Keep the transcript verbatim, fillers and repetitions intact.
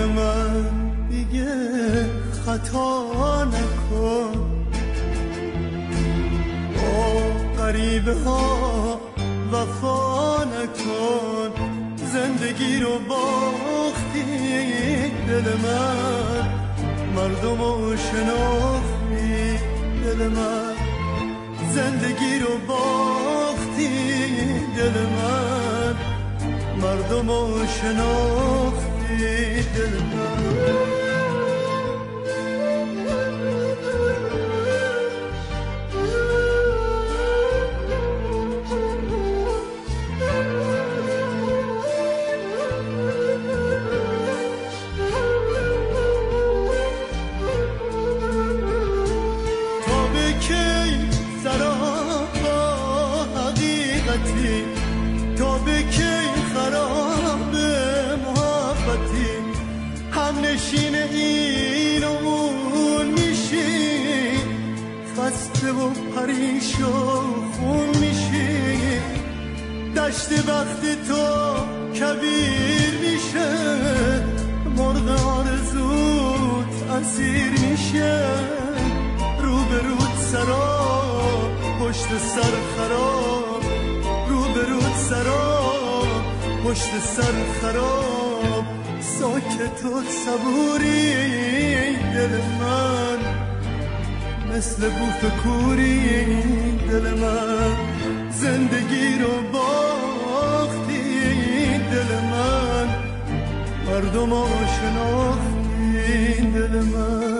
من دیگه خطا نکن، با غریبه ها وفا نکن. زندگی رو باختی دل من، مردم رو شناختی دل من. زندگی رو باختی دل من، مردم رو شناختی دل من. تا به کی خراب محبتی، هم نشین این و اون میشی، خسته و پریشون میشی. دشت وقتی تو کبیر میشه، مرغ آرزوت اسیر میشه. رو به رود سراب پشت سر خراب، رو به رود سراب پشت سر خراب. ساکت و صبوری دل من، مثل بوف کوری دل من. زندگی رو باختی دل من، مردم رو شناختی دل من.